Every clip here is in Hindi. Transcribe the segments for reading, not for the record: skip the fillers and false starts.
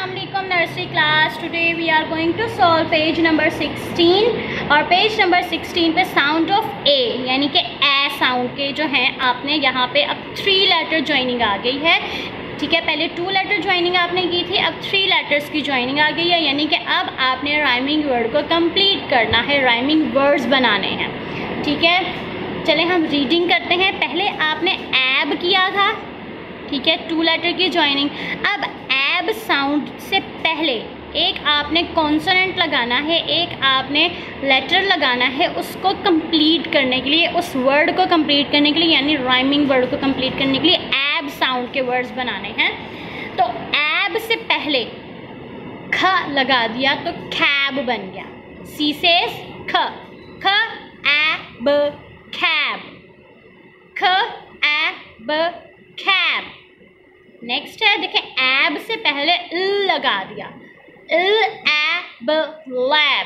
Assalamualaikum nursery class. Today we are going to solve page number 16 और पेज नंबर 16 पे साउंड ऑफ ए यानी कि ए साउंड के जो हैं आपने यहाँ पे अब 3 लेटर ज्वाइनिंग आ गई है। ठीक है, पहले 2 लेटर ज्वाइनिंग आपने की थी, अब 3 लेटर्स की ज्वाइनिंग आ गई है, यानी कि अब आपने राइमिंग वर्ड को कंप्लीट करना है, राइमिंग वर्ड्स बनाने हैं। ठीक है, चलें हम रीडिंग करते हैं। पहले आपने एब किया था, ठीक है, 2 लेटर की ज्वाइनिंग। अब एब साउंड से पहले एक आपने कॉन्सोनेंट लगाना है, एक आपने लेटर लगाना है, उसको कंप्लीट करने के लिए, उस वर्ड को कंप्लीट करने के लिए, यानी राइमिंग वर्ड को कंप्लीट करने के लिए एब साउंड के वर्ड्स बनाने हैं। तो एब से पहले ख लगा दिया तो कैब बन गया। सी से ख, ख एब कैब, ख एब कैब। नेक्स्ट है, देखें एब से पहले ल लगा दिया, एब लैब,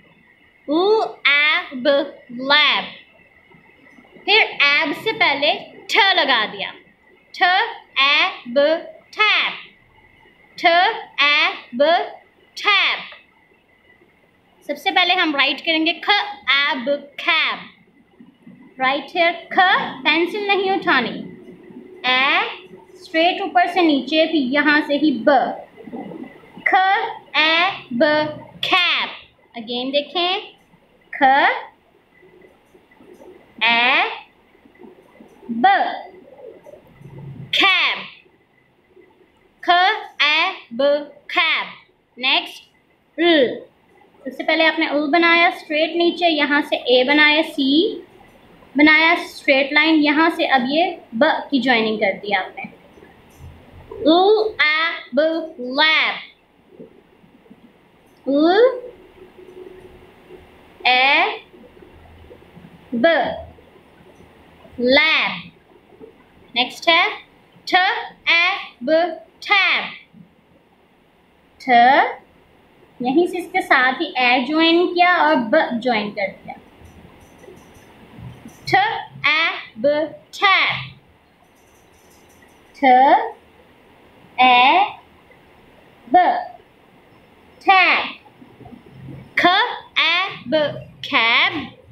एब लैब। फिर एब से पहले ठ लगा दिया, ठ एब टैब, ठ एब टैब। सबसे पहले हम राइट करेंगे ख एब कैब, राइट है ख, पेंसिल नहीं उठानी, ए स्ट्रेट ऊपर से नीचे, फिर यहाँ से ही ब, ख ए ब कैब। अगेन देखें, ख ए ब कैब, ख ए ब कैब। नेक्स्ट ल, सबसे पहले आपने उल बनाया स्ट्रेट नीचे, यहाँ से ए बनाया, सी बनाया स्ट्रेट लाइन, यहाँ से अब ये ब की ज्वाइनिंग कर दी आपने, एब लैब, ए ब लैब। नेक्स्ट है ठ एब टैब, ठ यहीं से इसके साथ ही ए ज्वाइन किया और ब ज्वाइन कर दिया, ठ एब टैब, ठ ए ब टैब, ख ए ब कैब,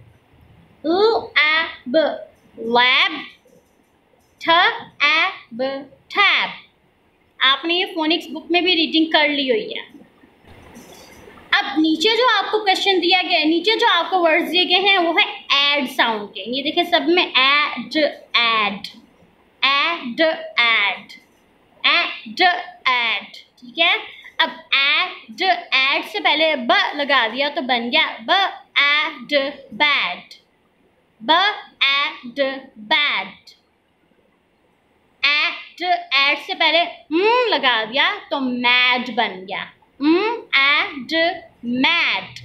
ए ब लैब, ठ ए ब टैब। आपने ये फोनिक्स बुक में भी रीडिंग कर ली हुई है। अब नीचे जो आपको क्वेश्चन दिया गया है, नीचे जो आपको वर्ड्स दिए गए हैं वो है एड साउंड के। ये देखिए सब में ad ad ad ad ad ad, ठीक है। अब एड एड से पहले ब लगा दिया तो बन गया ब एड बैड, ब एड बैड। एड से पहले लगा दिया तो मैड बन गया, ad mad,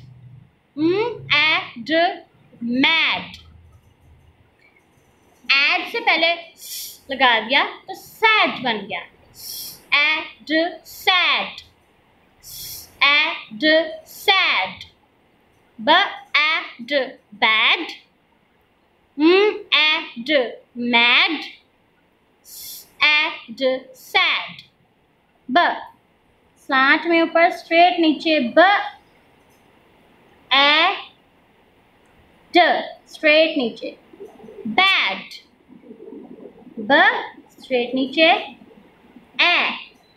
ad mad. Ad से पहले लगा दिया तो सैड बन गया, एड सैड, एड सैड। ब ad bad, ad mad, ad sad. ब स्लांट में ऊपर स्ट्रेट नीचे, ब ए ड स्ट्रेट नीचे बैड, ब स्ट्रेट नीचे, ए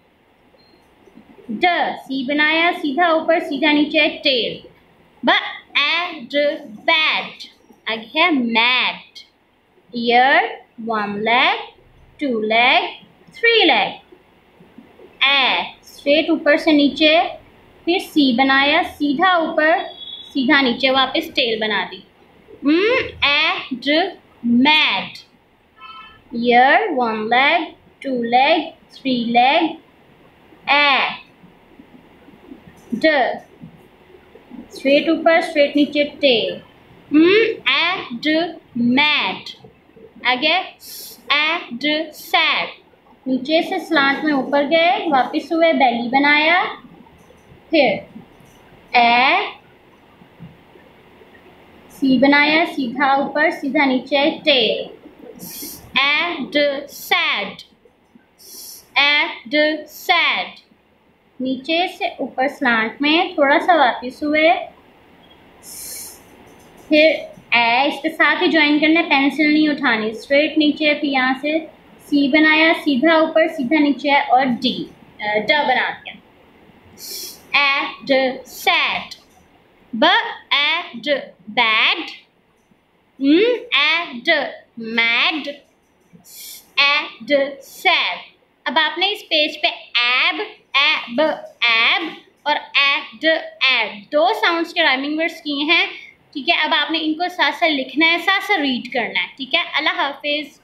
ड सी बनाया सीधा ऊपर सीधा नीचे टेल, ब एड बैड। आगे है मैड, ईयर 1 leg 2 leg 3 leg, a straight ऊपर से नीचे, फिर सी बनाया सीधा ऊपर सीधा नीचे वापस टेल बना दी, एड मैड, ईयर 1 leg 2 leg 3 leg, ए ड स्ट्रेट ऊपर स्ट्रेट नीचे टेल, एड मैड। आगे एड सैड, नीचे से स्लांट में ऊपर गए वापस हुए बेली बनाया, फिर ए सी बनाया सीधा ऊपर सीधा नीचे tail, ad sad, ad sad. नीचे से ऊपर स्लांट में थोड़ा सा वापस हुए, फिर इसके साथ ही ज्वाइन करना है, पेंसिल नहीं उठानी, स्ट्रेट नीचे, फिर यहाँ से सी बनाया, सीधा ऊपर सीधा नीचे और डी ड बनाते हैं। एड सैड, ब ad bad, ad mad, ad sad. अब आपने इस पेज पे एब एब और एड एड दो साउंड्स के राइमिंग वर्ड्स किए हैं, ठीक है। अब आपने इनको साथ साथ लिखना है, साथ साथ रीड करना है, ठीक है। अल्लाह हाफिज़।